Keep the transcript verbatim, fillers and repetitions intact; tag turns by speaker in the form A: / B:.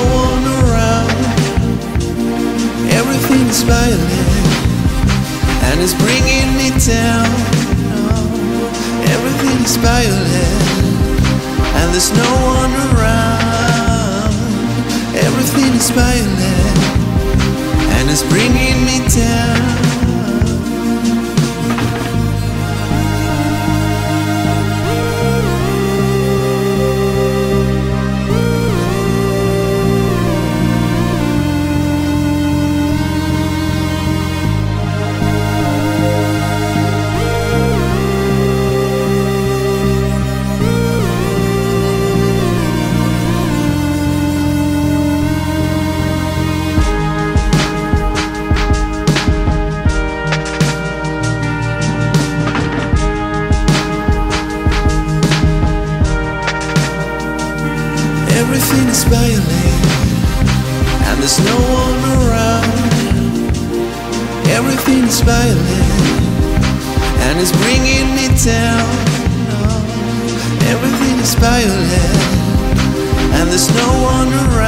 A: one around. Everything is violent and it's bringing me down. Oh, everything is violent and there's no one around. Everything is violent and it's bringing me down. Everything is violent and there's no one around. Everything is violent and it's bringing me down. Oh, everything is violent and there's no one around.